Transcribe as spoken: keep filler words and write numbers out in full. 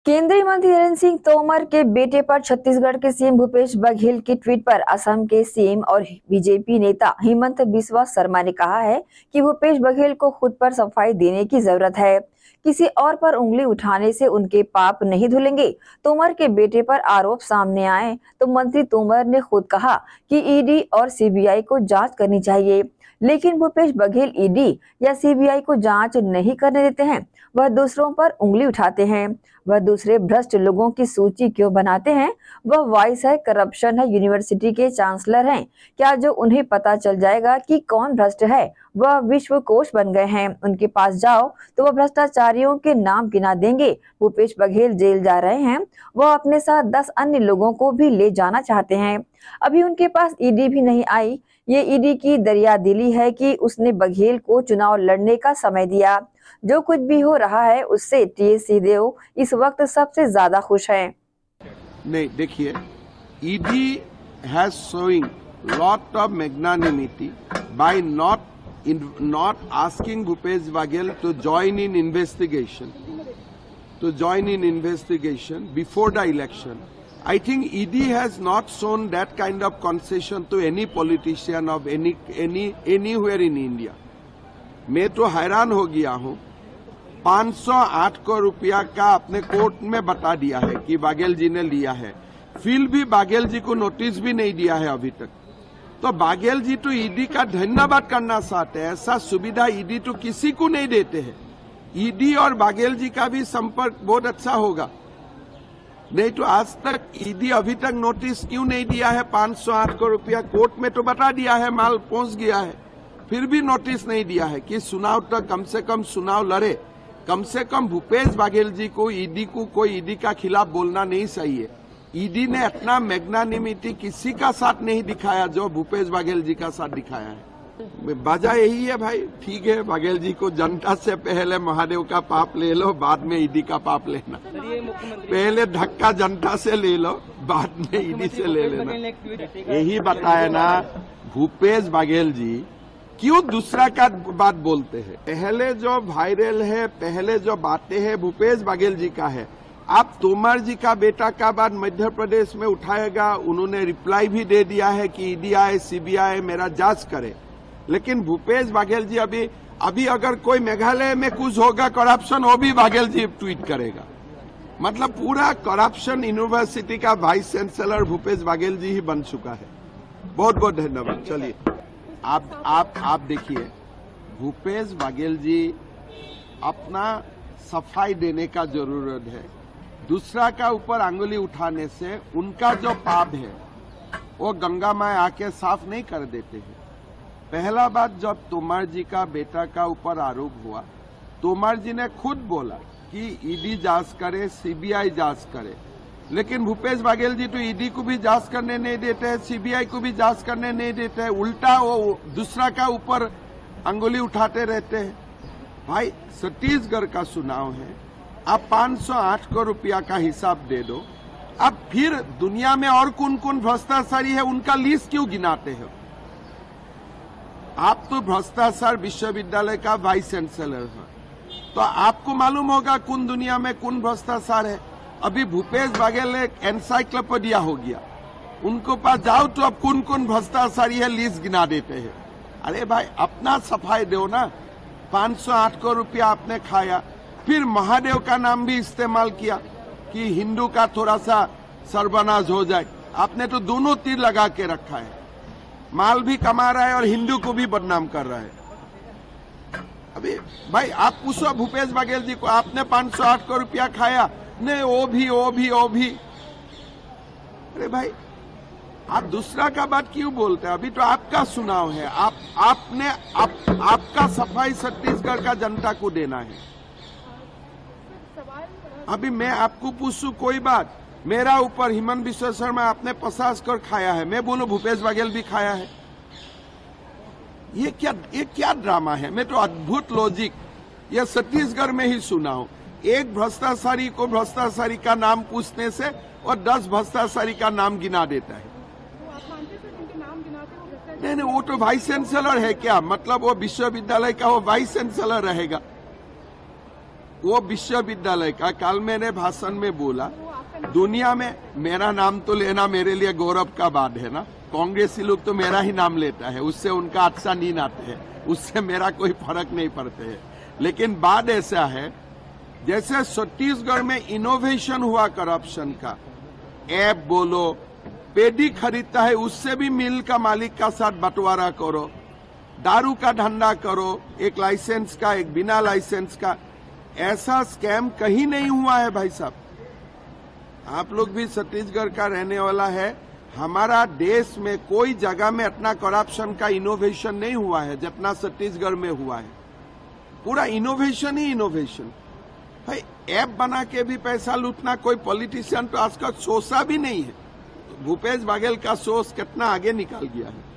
केंद्रीय मंत्री नरेंद्र सिंह तोमर के बेटे पर छत्तीसगढ़ के सीएम भूपेश बघेल की ट्वीट पर असम के सीएम और बीजेपी नेता हिमंत बिस्वा शर्मा ने कहा है कि भूपेश बघेल को खुद पर सफाई देने की जरूरत है। किसी और पर उंगली उठाने से उनके पाप नहीं धुलेंगे। तोमर के बेटे पर आरोप सामने आए तो मंत्री तोमर ने खुद कहा कि ईडी और सीबीआई को जांच करनी चाहिए, लेकिन भूपेश बघेल ईडी या सीबीआई को जांच नहीं करने देते हैं। वह दूसरों पर उंगली उठाते हैं। वह दूसरे भ्रष्ट लोगों की सूची क्यों बनाते हैं? वह वाइस है, करप्शन है, यूनिवर्सिटी के चांसलर हैं। क्या जो उन्हें पता चल जाएगा कि कौन भ्रष्ट है? वह विश्व कोश बन गए हैं। उनके पास जाओ तो वह भ्रष्टाचारियों के नाम गिना देंगे। भूपेश बघेल जेल जा रहे हैं। वह अपने साथ दस अन्य लोगों को भी ले जाना चाहते हैं। अभी उनके पास ईडी भी नहीं आई। ये ईडी की दरियादिली है कि उसने बघेल को चुनाव लड़ने का समय दिया। जो कुछ भी हो रहा है उससे टीएस सिंहदेव इस वक्त सबसे ज्यादा खुश हैं। नहीं, देखिए, ED has showing lot of magnanimity by not in not asking Bhupesh Baghel to join in investigation to join in investigation before the election. I think E D has not shown that kind of concession to any politician of any any anywhere in India. मैं तो हैरान हो गया हूँ। पाँच सौ आठ करोड़ रुपया का अपने कोर्ट में बता दिया है कि बघेल जी ने लिया है, फिर भी बघेल जी को नोटिस भी नहीं दिया है अभी तक। तो बघेल जी तो ईडी का धन्यवाद करना चाहते हैं। ऐसा सुविधा ईडी तो किसी को नहीं देते हैं। ईडी और बघेल जी का भी संपर्क बहुत अच्छा होगा। नहीं तो आज तक ईडी अभी तक नोटिस क्यों नहीं दिया है? पाँच सौ आठ करोड़ रुपया कोर्ट में तो बता दिया है, माल पहुंच गया है, फिर भी नोटिस नहीं दिया है कि चुनाव तक कम से कम चुनाव लड़े। कम से कम भूपेश बघेल जी को ईडी को कोई ईडी का खिलाफ बोलना नहीं चाहिए। ईडी ने इतना मैग्नानिमिटी किसी का साथ नहीं दिखाया जो भूपेश बघेल जी का साथ दिखाया है। वजह यही है भाई, ठीक है, बघेल जी को जनता से पहले महादेव का पाप ले लो, बाद में ईडी का पाप लेना। पहले धक्का जनता से ले लो, बाद में ईडी से ले लेना। यही बताया ना, भूपेश बघेल जी क्यों दूसरा का बात बोलते हैं? पहले जो वायरल है, पहले जो बातें हैं भूपेश बघेल जी का है। आप तोमर जी का बेटा का बात मध्य प्रदेश में उठाएगा, उन्होंने रिप्लाई भी दे दिया है कि ईडी आए सीबीआई मेरा जांच करे। लेकिन भूपेश बघेल जी अभी अभी अगर कोई मेघालय में कुछ होगा करप्शन, वो भी बघेल जी ट्वीट करेगा। मतलब पूरा करप्शन यूनिवर्सिटी का वाइस चांसलर भूपेश बघेल जी ही बन चुका है। बहुत बहुत धन्यवाद। चलिए आप आप आप देखिए, भूपेश बघेल जी अपना सफाई देने का जरूरत है। दूसरा का ऊपर अंगुली उठाने से उनका जो पाप है वो गंगा माँ आके साफ नहीं कर देते हैं। पहला बात, जब तोमर जी का बेटा का ऊपर आरोप हुआ, तोमर जी ने खुद बोला कि ईडी जांच करे, सीबीआई जांच करे, लेकिन भूपेश बघेल जी तो ईडी को भी जांच करने नहीं देते हैं, सीबीआई को भी जांच करने नहीं देते हैं, उल्टा वो दूसरा का ऊपर अंगुली उठाते रहते हैं। भाई, छत्तीसगढ़ का चुनाव है, आप पाँच सौ आठ करोड़ रुपया का हिसाब दे दो। अब फिर दुनिया में और कौन कौन भ्रष्टाचारी है उनका लिस्ट क्यों गिनाते हैं? आप तो भ्रष्टाचार विश्वविद्यालय का वाइस चांसलर है, तो आपको मालूम होगा कौन दुनिया में कौन भ्रष्टाचार है। अभी भूपेश बघेल एक एनसाइक्लोपीडिया हो गया, उनको पास जाओ तो अब कौन कौन भ्रष्टाचारी है लिस्ट गिना देते हैं। अरे भाई, अपना सफाई दो ना। पाँच सौ आठ करोड़ रुपया आपने खाया, फिर महादेव का नाम भी इस्तेमाल किया कि हिंदू का थोड़ा सा सर्वनाश हो जाए। आपने तो दोनों तीर लगा के रखा है, माल भी कमा रहा है और हिंदू को भी बदनाम कर रहा है। अभी भाई आप पूछो भूपेश बघेल जी को, आपने पाँच सौ आठ करोड़ रुपया खाया? नहीं, वो भी वो भी वो भी। अरे भाई, आप दूसरा का बात क्यों बोलते हैं? अभी तो आपका चुनाव है, आप आपने आप, आपका सफाई छत्तीसगढ़ का जनता को देना है। अभी मैं आपको पूछूं कोई बात, मेरा ऊपर हिमंत बिस्वा शर्मा आपने पचास करोड़ खाया है, मैं बोलूं भूपेश बघेल भी खाया है? ये क्या ये क्या ड्रामा है? मैं तो अद्भुत लॉजिक ये छत्तीसगढ़ में ही सुना हूं। एक भ्रष्टाचारी को भ्रष्टाचारी का नाम पूछने से और दस भ्रष्टाचारी का नाम गिना देता है। नहीं नहीं, वो तो वाइस चांसलर है क्या? मतलब वो विश्वविद्यालय का वो वाइस चांसलर रहेगा। वो विश्वविद्यालय का कल मैंने भाषण में बोला, दुनिया में मेरा नाम तो लेना मेरे लिए गौरव का बात है ना। कांग्रेसी लोग तो मेरा ही नाम लेता है, उससे उनका अच्छा नींद आते हैं, उससे मेरा कोई फर्क नहीं पड़ते है। लेकिन बात ऐसा है, जैसे छत्तीसगढ़ में इनोवेशन हुआ करप्शन का, ऐप बोलो, पेडी खरीदता है उससे भी मिल का मालिक का साथ बंटवारा करो, दारू का धंधा करो, एक लाइसेंस का एक बिना लाइसेंस का, ऐसा स्कैम कहीं नहीं हुआ है भाई साहब। आप लोग भी छत्तीसगढ़ का रहने वाला है, हमारा देश में कोई जगह में इतना करप्शन का इनोवेशन नहीं हुआ है जितना छत्तीसगढ़ में हुआ है। पूरा इनोवेशन ही इनोवेशन भाई। ऐप बना के भी पैसा लूटना कोई पॉलिटिशियन तो आज तक सोचा भी नहीं है। भूपेश बघेल का सोच कितना आगे निकल गया है।